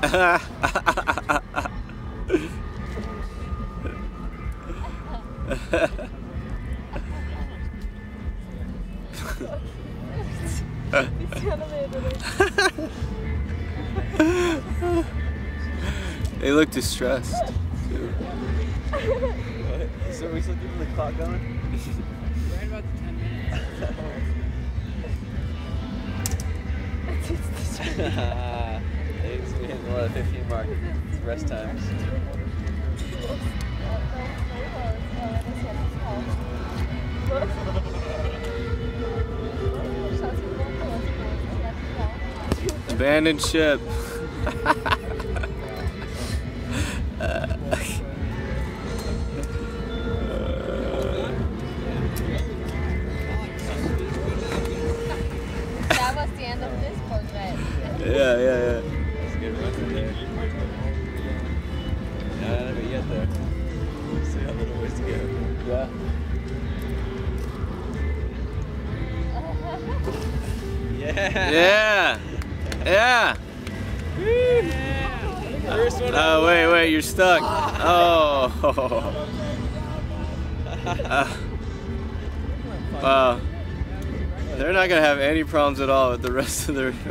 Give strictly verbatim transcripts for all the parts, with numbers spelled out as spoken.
They look distressed too. What? So are we still keeping the clock going? Right about the ten minutes. It's getting more than fifteen mark. It's rest times. Abandoned ship. uh, That was the end of this portrait. yeah, yeah, yeah. It's good runs in there. No, not yet though. See how little ways to go. Yeah. Yeah. Yeah. Yeah. Yeah. First one. Oh, wait, wait, you're stuck. Oh. Uh, wow. They're not gonna have any problems at all with the rest of their.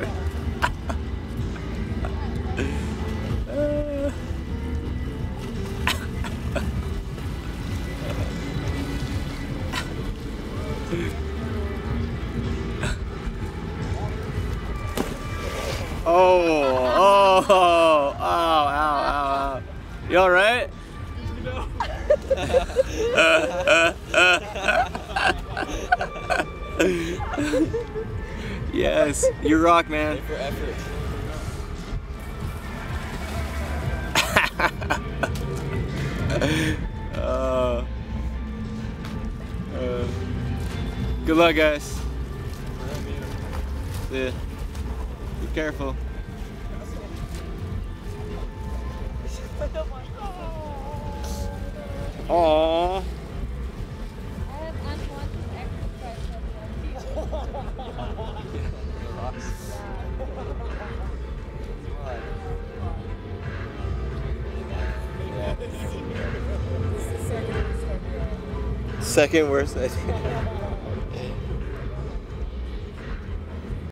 Oh, oh, oh, ow, ow, ow. You alright? No. Yes, you rock, man. Pay for effort. uh, uh, good luck, guys. See ya. Be careful. Aww. I have unwanted exercise. Second worst idea.